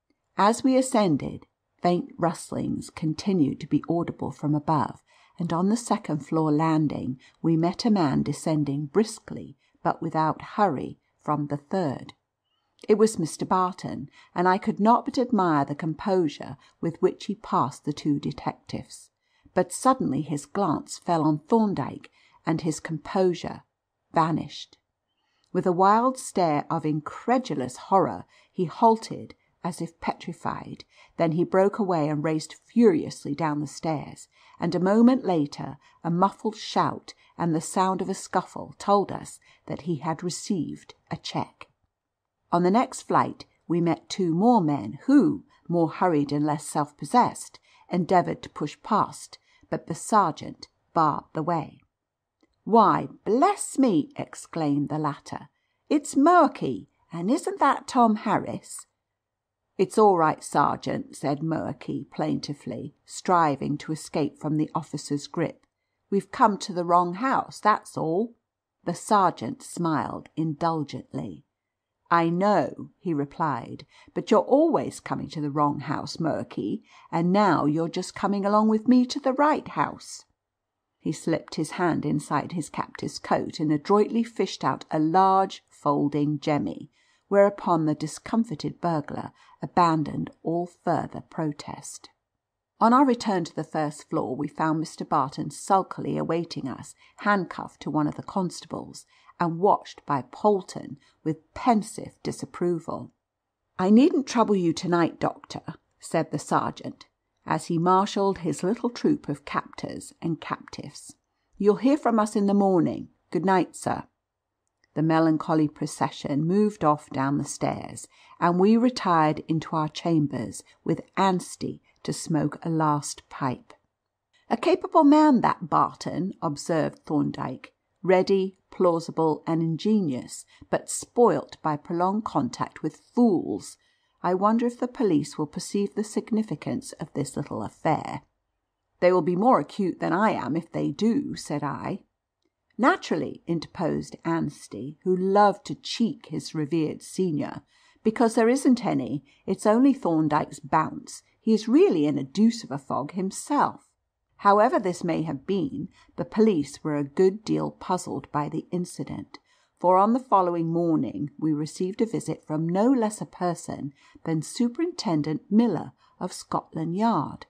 As we ascended, faint rustlings continued to be audible from above, and on the second-floor landing we met a man descending briskly but without hurry from the third. It was Mr. Barton, and I could not but admire the composure with which he passed the 2 detectives. But suddenly his glance fell on Thorndyke, and his composure vanished. With a wild stare of incredulous horror, he halted as if petrified. Then he broke away and raced furiously down the stairs, and a moment later a muffled shout and the sound of a scuffle told us that he had received a cheque. On the next flight we met 2 more men who, more hurried and less self-possessed, endeavoured to push past, but the sergeant barred the way. "Why, bless me!" exclaimed the latter. "It's Moakey, and isn't that Tom Harris?" "It's all right, Sergeant," said Moakey plaintively, striving to escape from the officer's grip. "We've come to the wrong house, that's all." The sergeant smiled indulgently. "I know," he replied, "but you're always coming to the wrong house, Moakey, and now you're just coming along with me to the right house." He slipped his hand inside his captive's coat and adroitly fished out a large folding jemmy, whereupon the discomfited burglar abandoned all further protest. On our return to the first floor we found Mr. Barton sulkily awaiting us, handcuffed to one of the constables, and watched by Polton with pensive disapproval. "I needn't trouble you tonight, Doctor," said the sergeant, as he marshalled his little troop of captors and captives. "You'll hear from us in the morning. Good night, sir." The melancholy procession moved off down the stairs, and we retired into our chambers with Anstey to smoke a last pipe. "A capable man, that Barton," observed Thorndyke. "Ready, plausible, and ingenious, but spoilt by prolonged contact with fools. I wonder if the police will perceive the significance of this little affair." "They will be more acute than I am if they do," said I. "Naturally," interposed Anstey, who loved to cheek his revered senior, "because there isn't any. It's only Thorndyke's bounce. He is really in a deuce of a fog himself." However this may have been, the police were a good deal puzzled by the incident, for on the following morning we received a visit from no less a person than Superintendent Miller of Scotland Yard.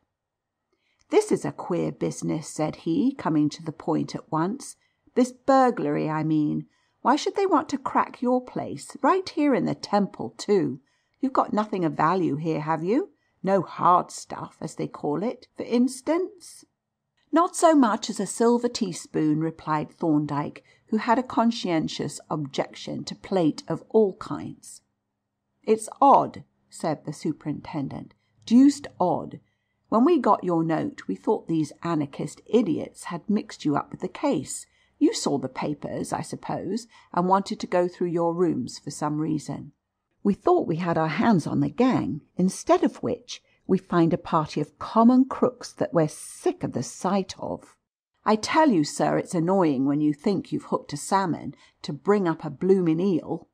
"This is a queer business," said he, coming to the point at once. "This burglary, I mean. Why should they want to crack your place, right here in the Temple, too? You've got nothing of value here, have you? No hard stuff, as they call it, for instance?" "Not so much as a silver teaspoon," replied Thorndyke, who had a conscientious objection to plate of all kinds. "It's odd," said the superintendent. "Deuced odd. When we got your note we thought these anarchist idiots had mixed you up with the case. You saw the papers, I suppose, and wanted to go through your rooms for some reason. We thought we had our hands on the gang, instead of which we find a party of common crooks that we're sick of the sight of. I tell you, sir, it's annoying when you think you've hooked a salmon to bring up a bloomin' eel."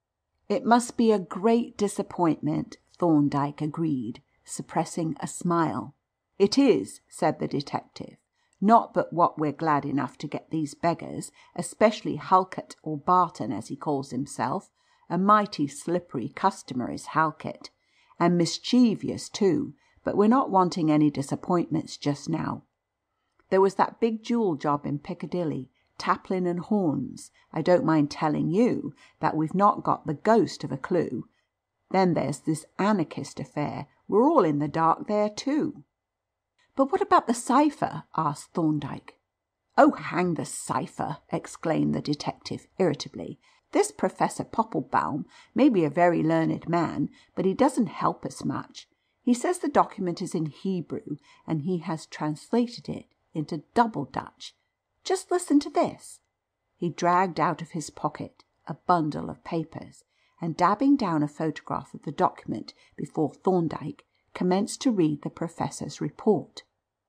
"It must be a great disappointment," Thorndyke agreed, suppressing a smile. "It is," said the detective. "Not but what we're glad enough to get these beggars, especially Halkett, or Barton as he calls himself. A mighty slippery customer is Halkett, and mischievous too, but we're not wanting any disappointments just now. There was that big jewel job in Piccadilly, Taplin and Horns. I don't mind telling you that we've not got the ghost of a clue. Then there's this anarchist affair. We're all in the dark there too." "But what about the cipher?" asked Thorndyke. "Oh, hang the cipher!" exclaimed the detective irritably. "This Professor Popplebaum may be a very learned man, but he doesn't help us much. He says the document is in Hebrew, and he has translated it into Double Dutch. Just listen to this." He dragged out of his pocket a bundle of papers, and dabbing down a photograph of the document before Thorndyke, commenced to read the professor's report.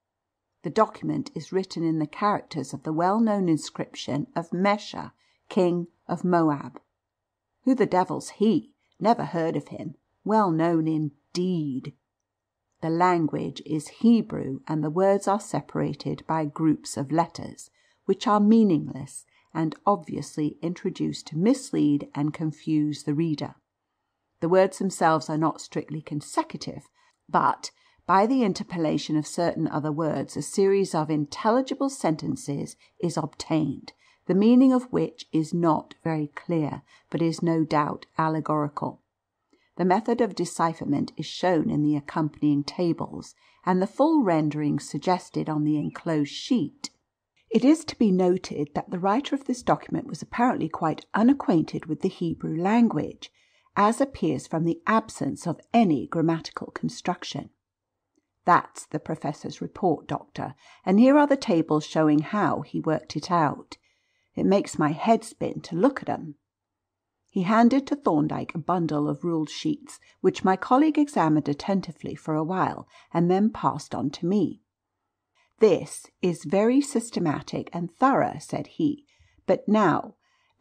The document is written in the characters of the well-known inscription of Mesha, king of Moab. Who the devil's he? Never heard of him. Well known indeed. The language is Hebrew, and the words are separated by groups of letters, which are meaningless and obviously introduced to mislead and confuse the reader. The words themselves are not strictly consecutive, but by the interpolation of certain other words a series of intelligible sentences is obtained, the meaning of which is not very clear, but is no doubt allegorical. The method of decipherment is shown in the accompanying tables, and the full rendering suggested on the enclosed sheet. It is to be noted that the writer of this document was apparently quite unacquainted with the Hebrew language, as appears from the absence of any grammatical construction. That's the professor's report, Doctor, and here are the tables showing how he worked it out. It makes my head spin to look at 'em." He handed to Thorndyke a bundle of ruled sheets, which my colleague examined attentively for a while, and then passed on to me. "This is very systematic and thorough," said he. "But now,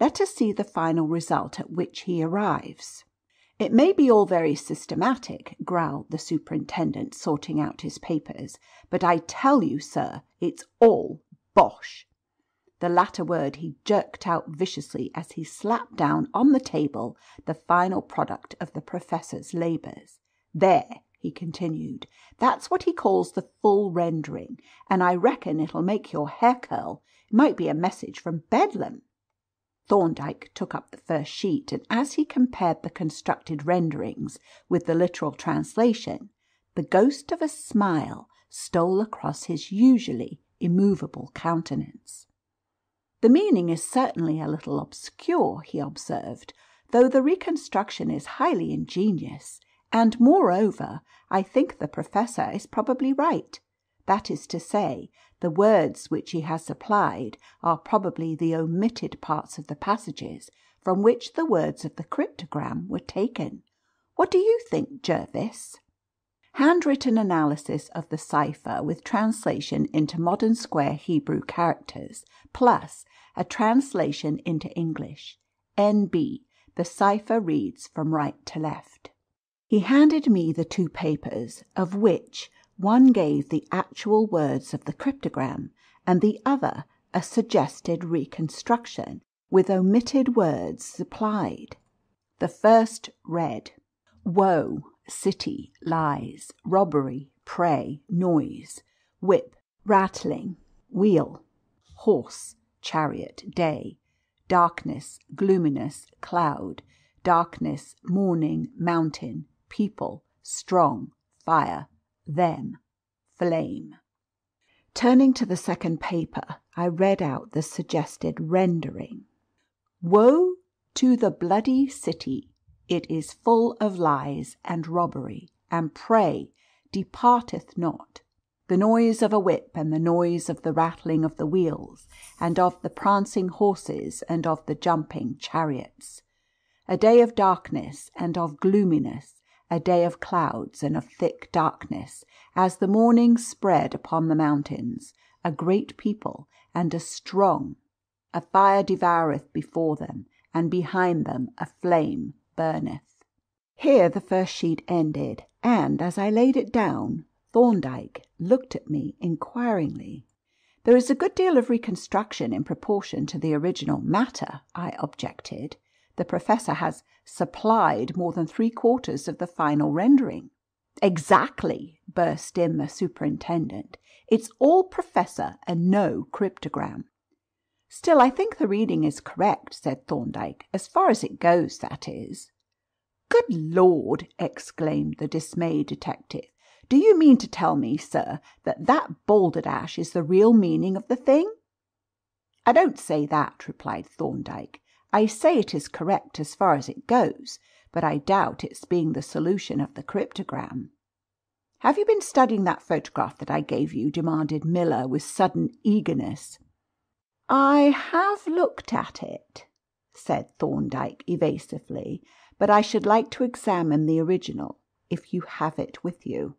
Let us see the final result at which he arrives." "It may be all very systematic," growled the superintendent, sorting out his papers, "but I tell you, sir, it's all bosh." The latter word he jerked out viciously as he slapped down on the table the final product of the professor's labours. "There," he continued, "that's what he calls the full rendering, and I reckon it'll make your hair curl. It might be a message from Bedlam." Thorndyke took up the first sheet, and as he compared the constructed renderings with the literal translation, the ghost of a smile stole across his usually immovable countenance. "The meaning is certainly a little obscure," he observed, "though the reconstruction is highly ingenious, and moreover, I think the professor is probably right. That is to say, the words which he has supplied are probably the omitted parts of the passages from which the words of the cryptogram were taken. What do you think, Jervis?" Handwritten analysis of the cipher with translation into modern square Hebrew characters, plus a translation into English. N.B. The cipher reads from right to left. He handed me the two papers, of which one gave the actual words of the cryptogram, and the other a suggested reconstruction, with omitted words supplied. The first read: "Woe, city, lies, robbery, prey, noise, whip, rattling, wheel, horse, chariot, day, darkness, gloominess, cloud, darkness, morning, mountain, people, strong, fire, them, flame." Turning to the second paper, I read out the suggested rendering. "Woe to the bloody city. It is full of lies and robbery, and prey departeth not. The noise of a whip, and the noise of the rattling of the wheels, and of the prancing horses, and of the jumping chariots. A day of darkness and of gloominess, a day of clouds and of thick darkness, as the morning spread upon the mountains, a great people and a strong. A fire devoureth before them, and behind them a flame burneth." Here the first sheet ended, and as I laid it down, Thorndyke looked at me inquiringly. "There is a good deal of reconstruction in proportion to the original matter," I objected. "The professor has supplied more than 3/4 of the final rendering." "Exactly," burst in the superintendent. "It's all professor and no cryptogram." "Still, I think the reading is correct," said Thorndyke, "as far as it goes, that is." "Good Lord!" exclaimed the dismayed detective. "Do you mean to tell me, sir, that balderdash is the real meaning of the thing?" "I don't say that," replied Thorndyke. "I say it is correct as far as it goes, but I doubt its being the solution of the cryptogram." "Have you been studying that photograph that I gave you?" demanded Miller with sudden eagerness. "I have looked at it," said Thorndyke evasively, "but I should like to examine the original, if you have it with you."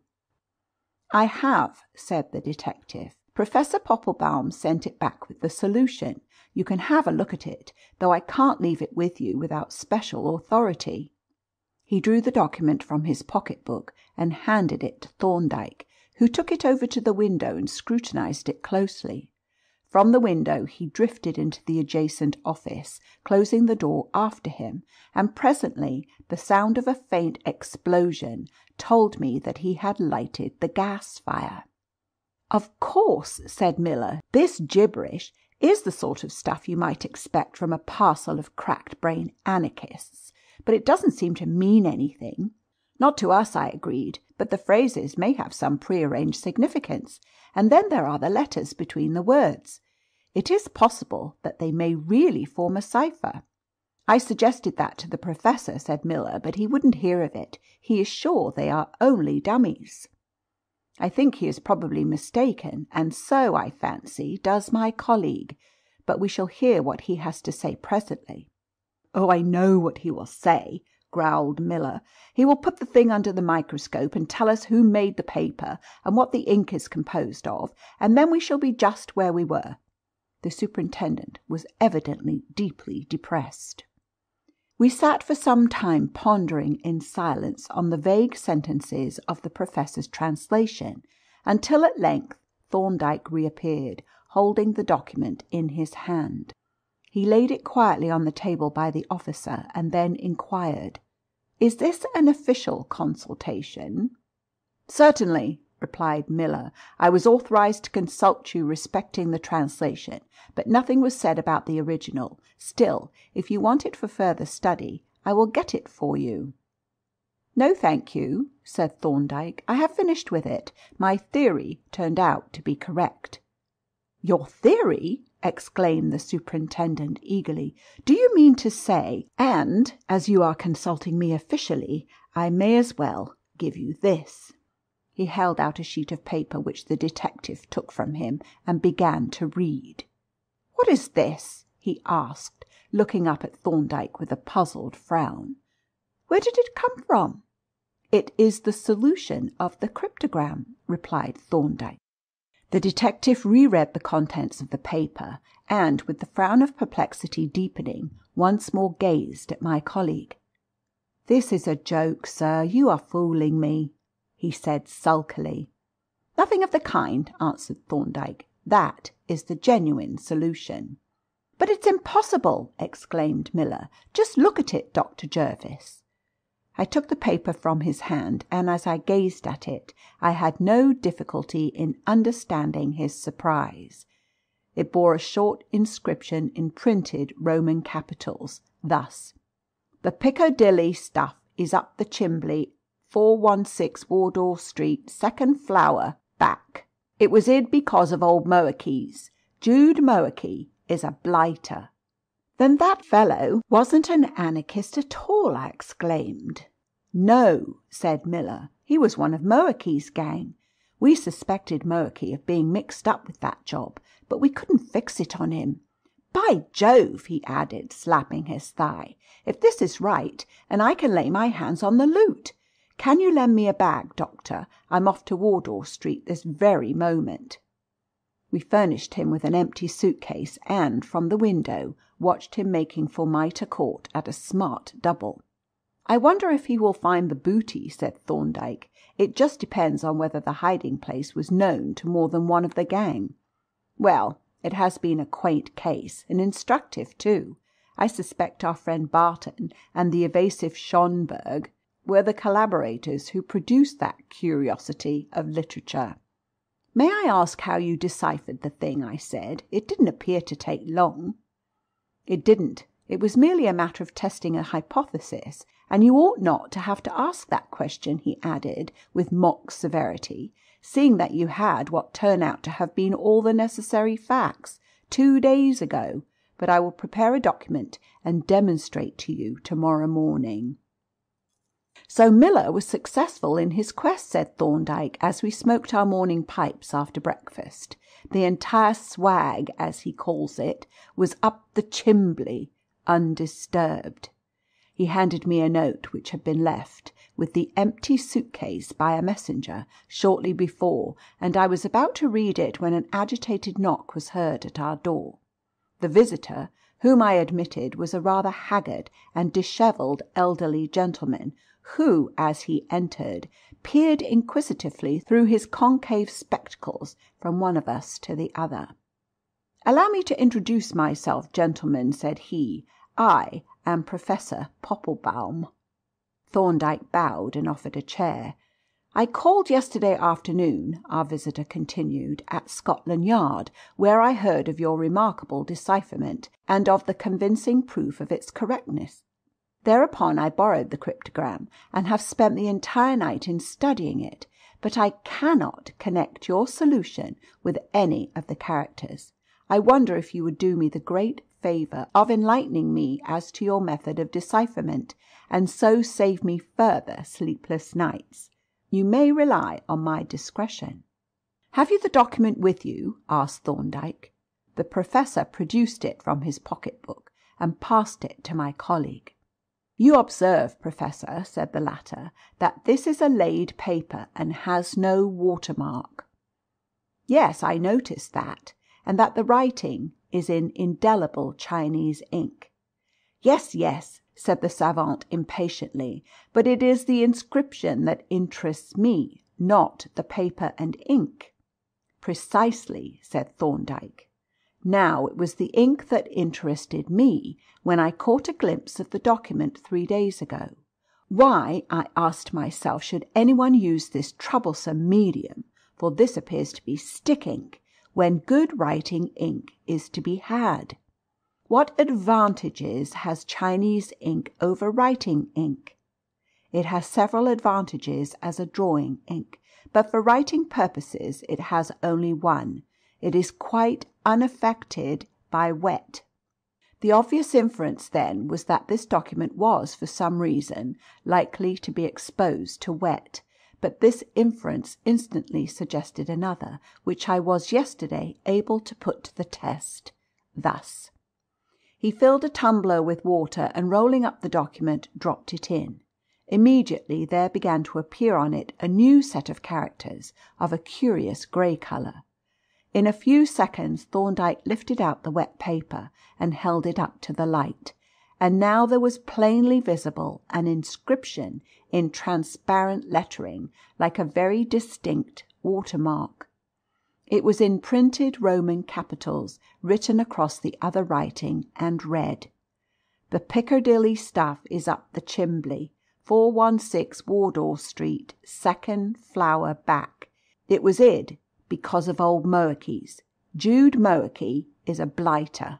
"I have," said the detective. "Professor Popplebaum sent it back with the solution. You can have a look at it, though I can't leave it with you without special authority." He drew the document from his pocket-book and handed it to Thorndyke, who took it over to the window and scrutinized it closely. From the window he drifted into the adjacent office, closing the door after him, and presently the sound of a faint explosion told me that he had lighted the gas fire. "Of course," said Miller, "this gibberish is the sort of stuff you might expect from a parcel of cracked-brain anarchists, but it doesn't seem to mean anything." "Not to us," I agreed, "but the phrases may have some prearranged significance, and then there are the letters between the words. It is possible that they may really form a cipher." "I suggested that to the professor," said Miller, "but he wouldn't hear of it. He is sure they are only dummies." "I think he is probably mistaken, and so, I fancy, does my colleague. But we shall hear what he has to say presently." "Oh, I know what he will say," growled Miller. "He will put the thing under the microscope and tell us who made the paper and what the ink is composed of, and then we shall be just where we were. The superintendent was evidently deeply depressed. We sat for some time pondering in silence on the vague sentences of the professor's translation, until at length Thorndyke reappeared, holding the document in his hand. He laid it quietly on the table by the officer, and then inquired, "Is this an official consultation?" "Certainly," replied Miller. "I was authorized to consult you respecting the translation, but nothing was said about the original. Still, if you want it for further study, I will get it for you." "No, thank you," said Thorndyke. "I have finished with it. My theory turned out to be correct." "Your theory?" exclaimed the superintendent eagerly. "Do you mean to say, and as you are consulting me officially, I may as well give you this?" He held out a sheet of paper which the detective took from him and began to read. "What is this?" he asked, looking up at Thorndyke with a puzzled frown. "Where did it come from?" "It is the solution of the cryptogram," replied Thorndyke. The detective reread the contents of the paper, and, with the frown of perplexity deepening, once more gazed at my colleague. "This is a joke, sir. You are fooling me," he said sulkily. "Nothing of the kind," answered Thorndyke. "That is the genuine solution." "But it's impossible!" exclaimed Miller. "Just look at it, Dr. Jervis." I took the paper from his hand, and as I gazed at it, I had no difficulty in understanding his surprise. It bore a short inscription in printed Roman capitals, thus: "The Piccadilly stuff is up the chimbley, 416 Wardour Street, second flower, back. It was hid because of old Moakes. Jude Moakes is a blighter." "Then that fellow wasn't an anarchist at all!" I exclaimed. "No," said Miller. "He was one of Moakes' gang. We suspected Moakes of being mixed up with that job, but we couldn't fix it on him. By Jove," he added, slapping his thigh, "if this is right, and I can lay my hands on the loot. Can you lend me a bag, Doctor? I'm off to Wardour Street this very moment." We furnished him with an empty suitcase, and, from the window, watched him making for Mitre Court at a smart double. "I wonder if he will find the booty," said Thorndyke. "It just depends on whether the hiding place was known to more than one of the gang. Well, it has been a quaint case, and instructive too. I suspect our friend Barton and the evasive Schonberg were the collaborators who produced that curiosity of literature." "May I ask how you deciphered the thing?" I said. "It didn't appear to take long." "It didn't. It was merely a matter of testing a hypothesis, and you ought not to have to ask that question," he added, with mock severity, "seeing that you had what turn out to have been all the necessary facts 2 days ago. But I will prepare a document and demonstrate to you tomorrow morning." "So Miller was successful in his quest," said Thorndyke, as we smoked our morning pipes after breakfast. "The entire swag, as he calls it, was up the chimbley, undisturbed." He handed me a note which had been left, with the empty suitcase, by a messenger shortly before, and I was about to read it when an agitated knock was heard at our door. The visitor, whom I admitted, was a rather haggard and dishevelled elderly gentleman, who, as he entered, peered inquisitively through his concave spectacles from one of us to the other. "Allow me to introduce myself, gentlemen," said he. "I am Professor Popplebaum." Thorndyke bowed and offered a chair. "I called yesterday afternoon," our visitor continued, "at Scotland Yard, where I heard of your remarkable decipherment, and of the convincing proof of its correctness. Thereupon I borrowed the cryptogram, and have spent the entire night in studying it, but I cannot connect your solution with any of the characters. I wonder if you would do me the great favour of enlightening me as to your method of decipherment, and so save me further sleepless nights. You may rely on my discretion." "Have you the document with you?" asked Thorndyke. The Professor produced it from his pocket-book and passed it to my colleague. "You observe, Professor," said the latter, "that this is a laid paper and has no watermark." "Yes, I noticed that, and that the writing is in indelible Chinese ink." "Yes, yes," said the savant impatiently, "but it is the inscription that interests me, not the paper and ink." "Precisely," said Thorndyke. "Now it was the ink that interested me when I caught a glimpse of the document 3 days ago. Why, I asked myself, should anyone use this troublesome medium, for this appears to be stick ink, when good writing ink is to be had? What advantages has Chinese ink over writing ink? It has several advantages as a drawing ink, but for writing purposes it has only one. It is quite unaffected by wet." The obvious inference, then, was that this document was, for some reason, likely to be exposed to wet. But this inference instantly suggested another, which I was yesterday able to put to the test, thus. He filled a tumbler with water and, rolling up the document, dropped it in. Immediately there began to appear on it a new set of characters of a curious grey colour. In a few seconds Thorndyke lifted out the wet paper and held it up to the light, and now there was plainly visible an inscription in transparent lettering like a very distinct watermark. It was in printed Roman capitals, written across the other writing, and read: "The Piccadilly stuff is up the chimbley, 416 Wardour Street, 2nd flower back. It was id because of old Moakies. Jude Moakey is a blighter."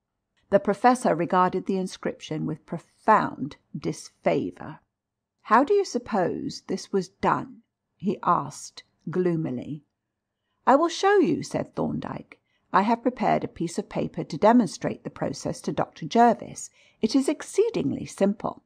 The Professor regarded the inscription with profound disfavour. "How do you suppose this was done?" he asked gloomily. "I will show you," said Thorndyke. "I have prepared a piece of paper to demonstrate the process to Dr. Jervis. It is exceedingly simple."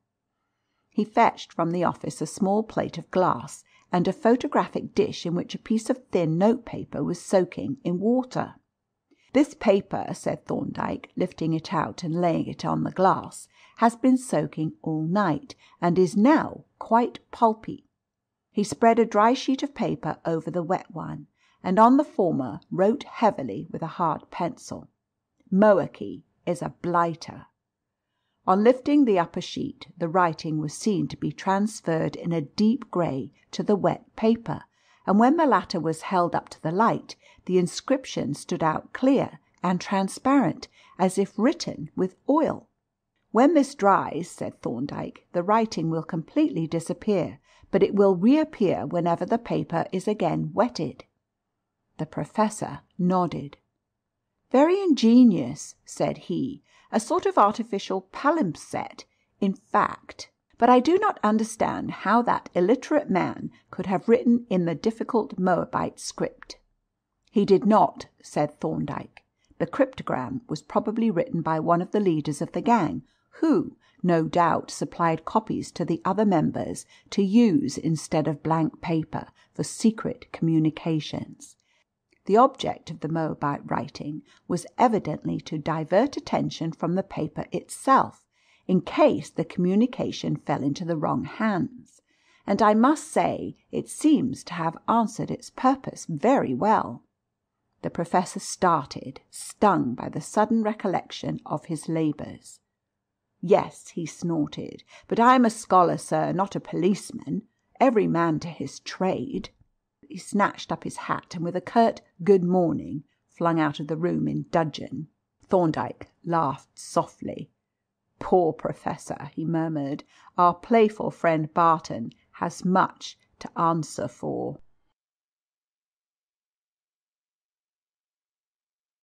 He fetched from the office a small plate of glass and a photographic dish in which a piece of thin notepaper was soaking in water. "This paper," said Thorndyke, lifting it out and laying it on the glass, "has been soaking all night, and is now quite pulpy." He spread a dry sheet of paper over the wet one, and on the former wrote heavily with a hard pencil: "Moakey is a blighter." On lifting the upper sheet, the writing was seen to be transferred in a deep grey to the wet paper, and when the latter was held up to the light, the inscription stood out clear and transparent, as if written with oil. "When this dries," said Thorndyke, "the writing will completely disappear, but it will reappear whenever the paper is again wetted." The Professor nodded. "Very ingenious," said he. "A sort of artificial palimpsest, in fact. But I do not understand how that illiterate man could have written in the difficult Moabite script." "He did not," said Thorndyke. "The cryptogram was probably written by one of the leaders of the gang, who, no doubt, supplied copies to the other members to use instead of blank paper for secret communications. The object of the Moabite writing was evidently to divert attention from the paper itself, in case the communication fell into the wrong hands, and I must say it seems to have answered its purpose very well." The Professor started, stung by the sudden recollection of his labours. "Yes," he snorted, "but I am a scholar, sir, not a policeman. Every man to his trade." He snatched up his hat and with a curt "good morning" flung out of the room in dudgeon. Thorndyke laughed softly. "Poor Professor," he murmured. "Our playful friend Barton has much to answer for."